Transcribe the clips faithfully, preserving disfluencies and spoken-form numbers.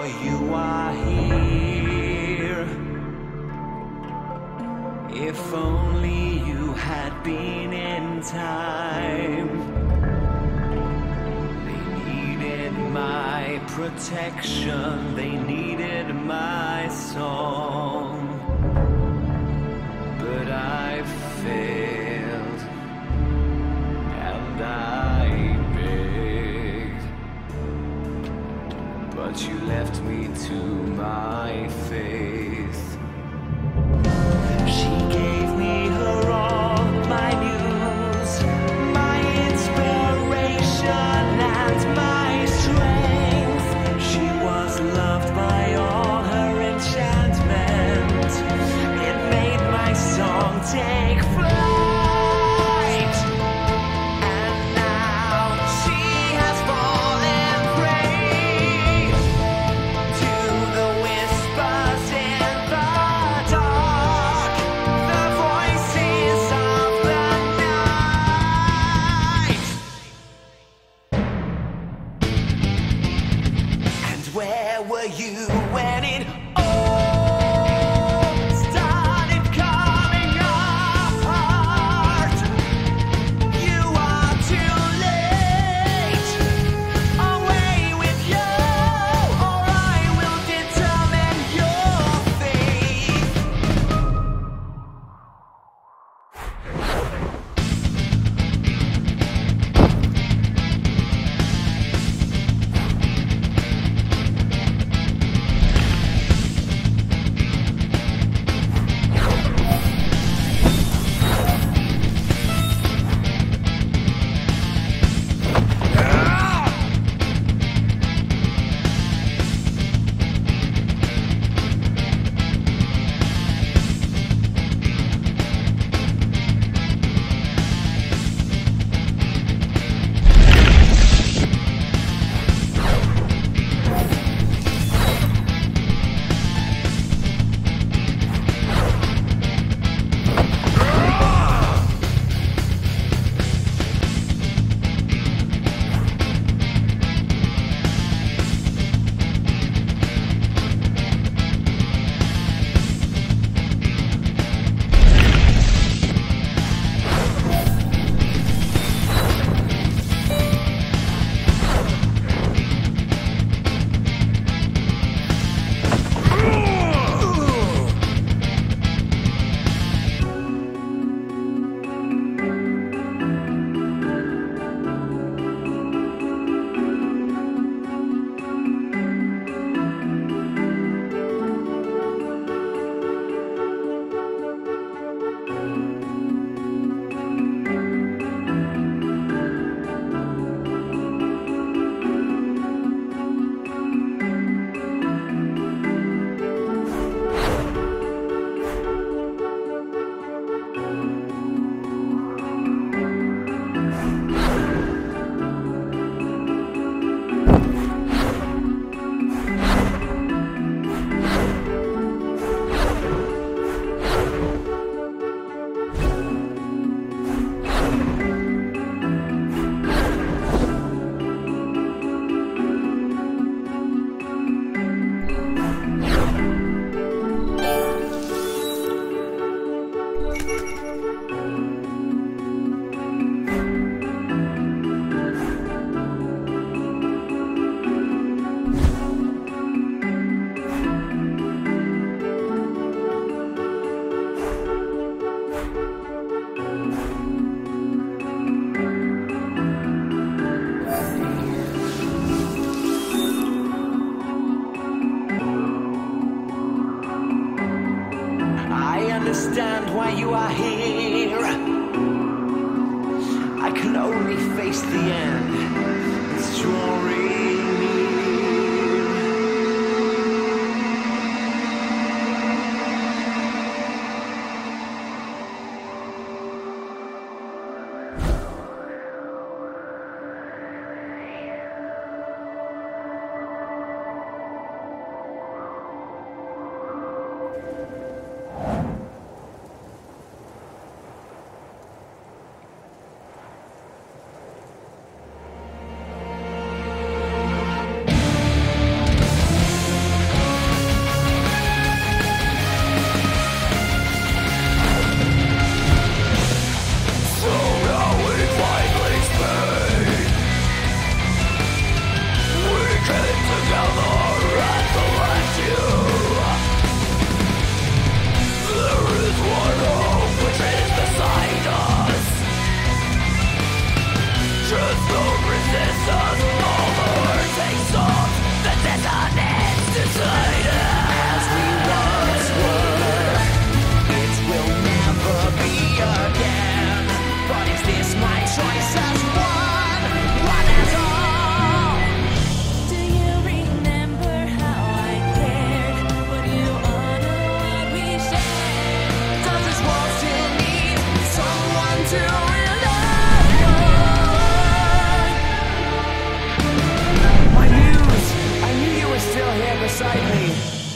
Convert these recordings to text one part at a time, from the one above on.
you are here. If only you had been in time. They needed my protection, they needed my song. But I failed, and I begged. But you left me to my faith. She gave me her all, my muse, my inspiration and my strength. She was loved by all her enchantment. It made my song take flight. And now she has fallen prey to the whispers in the dark, the voices of the night. And where were you when it all started coming apart? You are too late. Away with you, or I will determine your fate. Understand why you are here. I can only face the end. It's drawing near. beside me.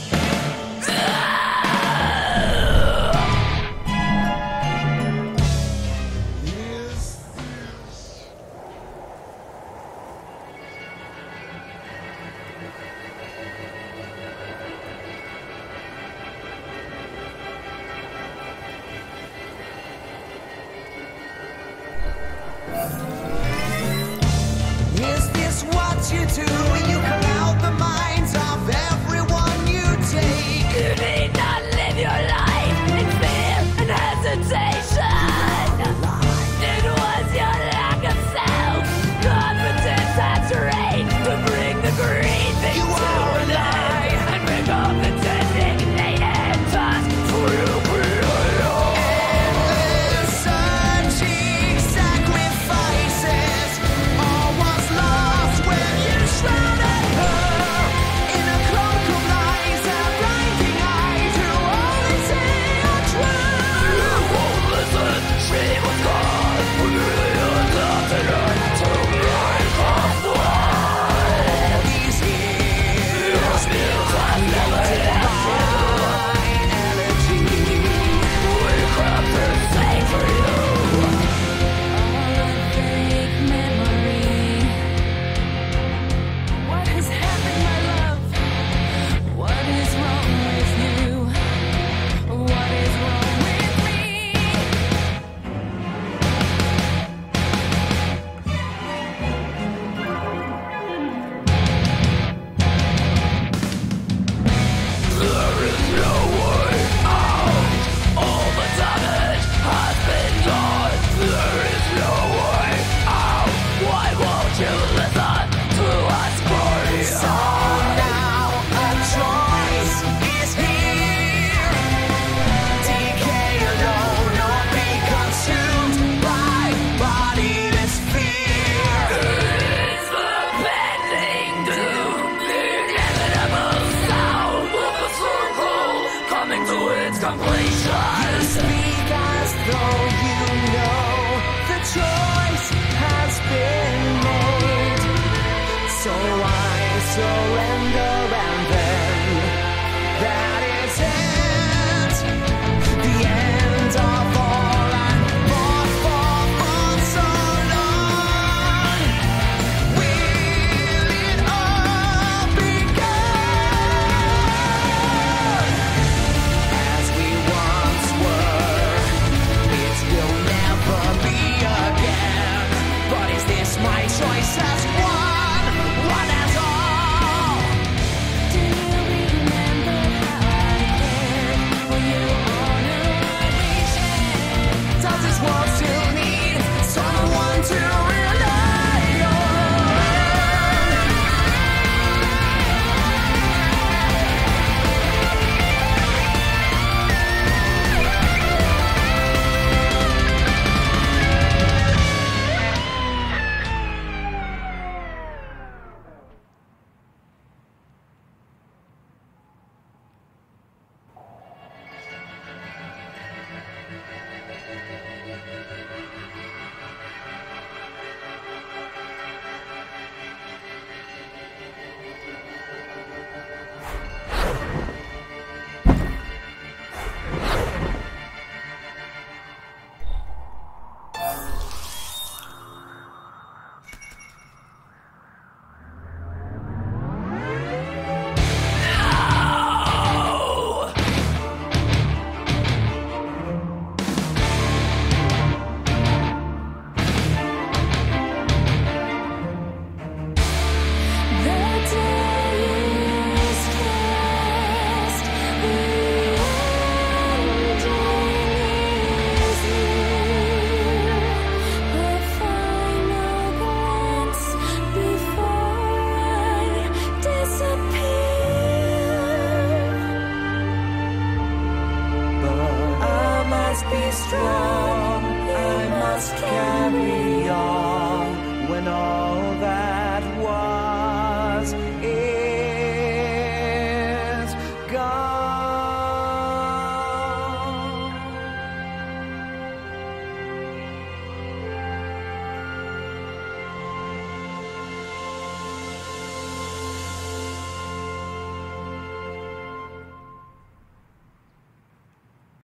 Is this what you do when you cloud the minds of everyone you take? You need not live your life in fear and hesitation. It was your lack of self-confidence that's right to bring the greed thing You to are a an lie. end and bring up the designated task for you to be alone. Endless searching sacrifices. All was lost when you shrouded her in a cloak of lies. A blinding eyes who only say are true. You won't listen, she was gone. We really adopted her to break off the wall. These years Your skills have never left you. my energy. We crafted same for you. Fake memory. What has happened, my love? What is wrong with you? What is wrong with me? There is no way out. All the damage has been done. There is no way out. Why won't you listen to us cry? So now a choice is here. Decay alone or be consumed by bodiless fear. It's the pending doom, the inevitable sound of the circle coming to its completion. Speak as though you know the choice has been made. So I surrender and then that is it. The end of all I fought for for so long. Will it all be gone? As we once were, it will never be again. But is this my choice as one, one as all? Do you remember how I cared when you honored what we shared? Does this world still need someone to rely on? Be strong, I must carry on when all